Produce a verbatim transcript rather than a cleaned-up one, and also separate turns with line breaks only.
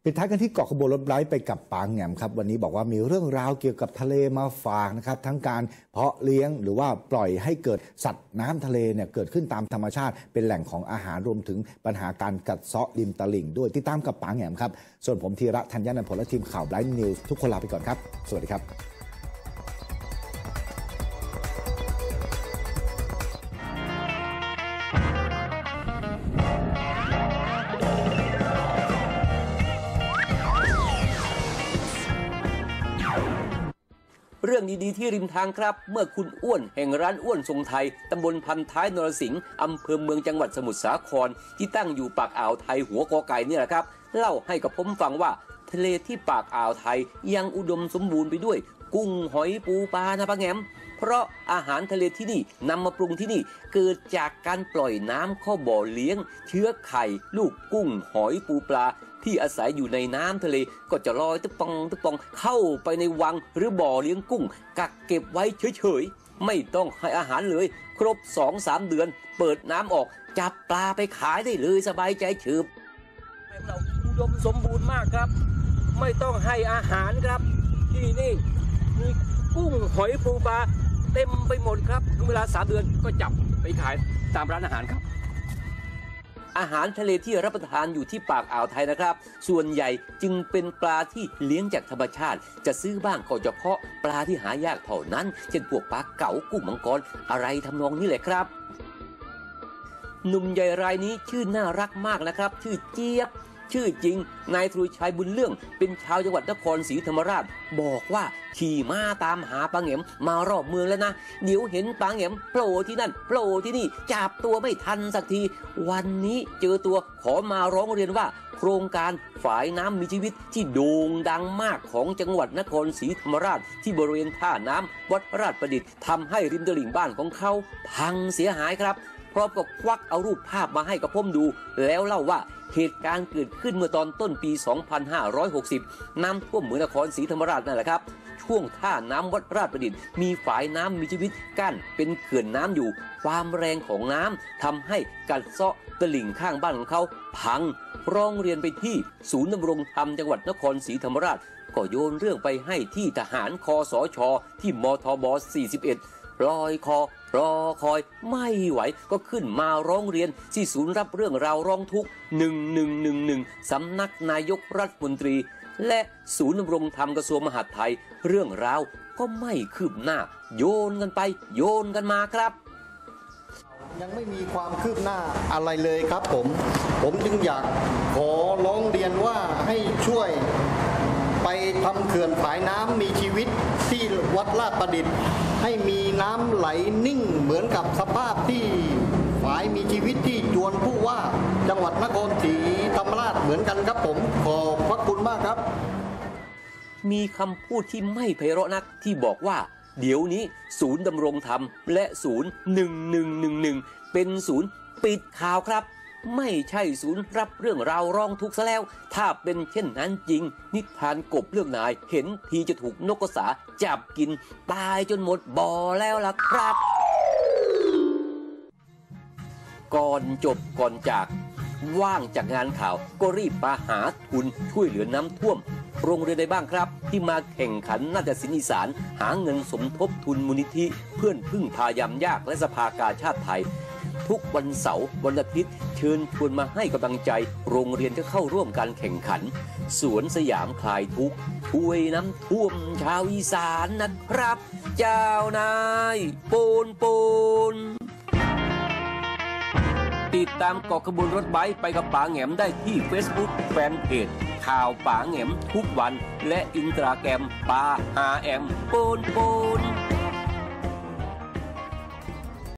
ปิดท้ายกันที่เกาะขบวนรถไร้ไปกับปางแหง่มครับวันนี้บอกว่ามีเรื่องราวเกี่ยวกับทะเลมาฝากนะครับทั้งการเพาะเลี้ยงหรือว่าปล่อยให้เกิดสัตว์น้ำทะเลเนี่ยเกิดขึ้นตามธรรมชาติเป็นแหล่งของอาหารรวมถึงปัญหาการกัดเซาะริมตลิ่งด้วยติดตามกับปางแหง่มครับส่วนผมธีระธัญญานันท์ผลและทีมข่าวไบรท์นิวส์ทุกคนลาไปก่อนครับสวัสดีครับ
เรื่องดีๆที่ริมทางครับเมื่อคุณอ้วนแห่งร้านอ้วนทรงไทยตำบลพันท้ายนรสิงห์อำเภอเมืองจังหวัดสมุทรสาครที่ตั้งอยู่ปากอ่าวไทยหัวกอไก่นี่แหละครับเล่าให้กับผมฟังว่าทะเลที่ปากอ่าวไทยยังอุดมสมบูรณ์ไปด้วยกุ้งหอยปูปลานะปะแงมเพราะอาหารทะเลที่นี่นำมาปรุงที่นี่เกิดจากการปล่อยน้ำเข้าบ่อเลี้ยงเชื้อไข่ลูกกุ้งหอยปูปลาที่อาศัยอยู่ในน้ำทะเลก็จะลอยตุ๊ปองตุ๊ปองเข้าไปในวังหรือบ่อเลี้ยงกุ้งกักเก็บไว้เฉยๆไม่ต้องให้อาหารเลยครบ สองถึงสาม เดือนเปิดน้ำออกจับปลาไปขายได้เลยสบายใจเฉิบเราอุดมสมบูรณ์มากครับไม่ต้องให้อาหารครับที่นี่มีกุ้งหอยปูปลาเต็มไปหมดครับเวลาสามเดือนก็จับไปขายตามร้านอาหารครับอาหารทะเลที่รับประทานอยู่ที่ปากอ่าวไทยนะครับส่วนใหญ่จึงเป็นปลาที่เลี้ยงจากธรรมชาติจะซื้อบ้างก็เฉพาะปลาที่หายากเท่านั้นเช่นพวกปลาเก๋ากุ้งมังกรอะไรทำนองนี้แหละครับหนุ่มใหญ่รายนี้ชื่อน่ารักมากนะครับชื่อเจี๊ยบชื่อจริงนายทรุชัยบุญเรื่องเป็นชาวจังหวัดนครศรีธรรมราชบอกว่าขี่ม้าตามหาปลาแหง่มมารอบเมืองแล้วนะเดี๋ยวเห็นปลาแหง่มโผล่ที่นั่นโผล่ที่นี่จับตัวไม่ทันสักทีวันนี้เจอตัวขอมาร้องเรียนว่าโครงการฝายน้ำมีชีวิตที่โด่งดังมากของจังหวัดนครศรีธรรมราชที่บริเวณท่าน้ำวัดราชประดิษฐ์ทำให้ริมตลิ่งบ้านของเขาพังเสียหายครับพร้อมกับควักเอารูปภาพมาให้กับผมดูแล้วเล่าว่าเหตุการณ์เกิดขึ้นเมื่อตอนต้นปี สองพันห้าร้อยหกสิบ น้ำท่วมเมืองนครศรีธรรมราชนั่นแหละครับช่วงท่าน้ำวัดราชประดิษฐ์มีฝายน้ำมีชีวิตกั้นเป็นเขื่อนน้ำอยู่ความแรงของน้ำทำให้กัดเซาะตลิ่งข้างบ้านของเขาพังร้องเรียนไปที่ศูนย์ดำรงธรรมจังหวัดนครศรีธรรมราชก็โยนเรื่องไปให้ที่ทหารคสช.ที่มทบ สี่สิบเอ็ดลอยคอรอคอยไม่ไหวก็ขึ้นมาร้องเรียนที่ศูนย์รับเรื่องราวร้องทุกข์หนึ่งหนึ่งหนึ่งหนึ่งสำนักนายกรัฐมนตรีและศูนย์ดำรงธรรมกระทรวงมหาดไทยเรื่องราวก็ไม่คืบหน้าโยนกันไปโยนกันมาครับ
ยังไม่มีความคืบหน้าอะไรเลยครับผมผมจึงอยากขอร้องเรียนว่าให้ช่วยไปทำเขื่อนฝายน้ำมีชีวิตที่วัดราชประดิษฐ์ให้มีน้ำไหลนิ่งเหมือนกับสภาพที่ฝายมีชีวิตที่จวนผู้ว่าจังหวัดนครศรีธรรมราชเหมือนกันครับผมขอบพระคุณมากครับ
มีคำพูดที่ไม่ไพเราะนักที่บอกว่าเดี๋ยวนี้ศูนย์ดำรงธรรมและศูนย์หนึ่งหนึ่งหนึ่งหนึ่งเป็นศูนย์ปิดข่าวครับไม่ใช่ศูนย์รับเรื่องราวร้องทุกข์ซะแล้วถ้าเป็นเช่นนั้นจริงนิทานกบเรื่องนายเห็นทีจะถูกนกกระสาจับกินตายจนหมดบ่อแล้วล่ะครับก่อนจบก่อนจากว่างจากงานข่าวก็รีบมาหาทุนช่วยเหลือน้ำท่วมโรงเรียนใดบ้างครับที่มาแข่งขันนาฏศิลป์อีสานหาเงินสมทบทุนมูลนิธิเพื่อนพึ่งพายามยากและสภากาชาติไทยทุกวันเสาร์วันอาทิตย์เชิญชวนมาให้กำลังใจโรงเรียนที่เข้าร่วมการแข่งขันสวนสยามคลายทุกข์ช่วยน้ำท่วมชาวอีสานนะครับเจ้านายปูนปูนติดตามเกาะขบวนรถไบค์ไปกับป๋าแหง่มได้ที่ Facebook แฟนเพจข่าวป๋าแหง่มทุกวันและอินสตาแกรมป๋าหาแอมปูนปูน